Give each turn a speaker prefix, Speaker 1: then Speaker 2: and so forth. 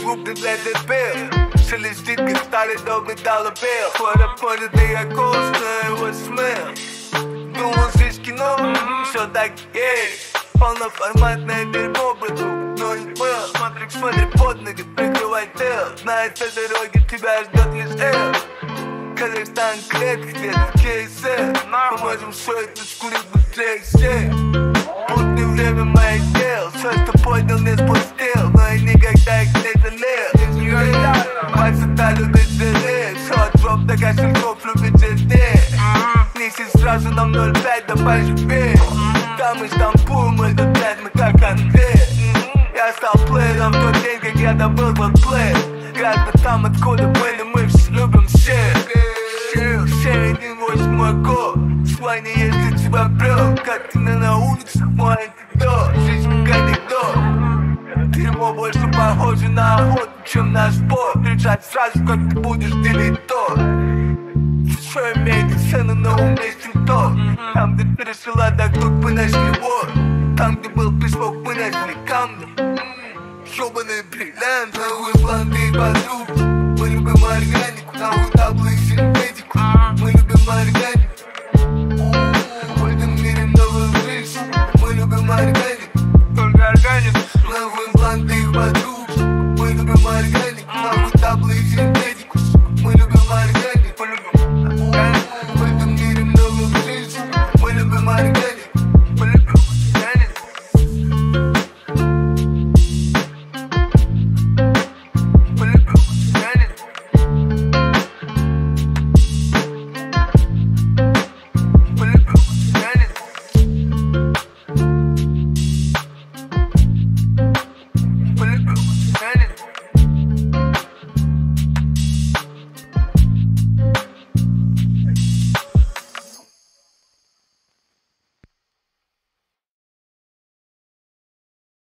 Speaker 1: крупный для дебил. Шелестит, как старый добрый доллар-билл. Фора да я костный его смех. Думал, здесь кино, все так и есть. Полноформатное дерьмо, брату, но не был. Смотри под ноги, прикрывай тыл. Знает, на дороге тебя ждет лишь эл. Казахстан клетка, где-то кейсы. Поможем все это скурить быстрее всех. Путное время моих дел. Все, что поднял, не спустил. Но я никогда их не жалел. Пальцы любит жалеть. Все, дроп, до кошельков любит жалеть. Неси сразу нам 0,5, давай живее. Там из Стамбула, мы опять, мы как Андрей. Я стал плеером в тот день, как я добыл плей. Рядом там, откуда были, мы все любим всех. Все 1-8 год. С войны, если тебя брел. Картина на улице, мой антидот. Жизнь как анекдот. Дерьмо больше похоже на охоту, чем на спорт. Решать сразу, как ты будешь делить то. Все имеет цену, но уместен тот. Там, где ты решила отдохнуть, мы нашли вор. Там, где был песок, мы нашли камни. Ёбаный бриллиант, нахуй бланды и подруг. Мы любим органику, нахуй таблы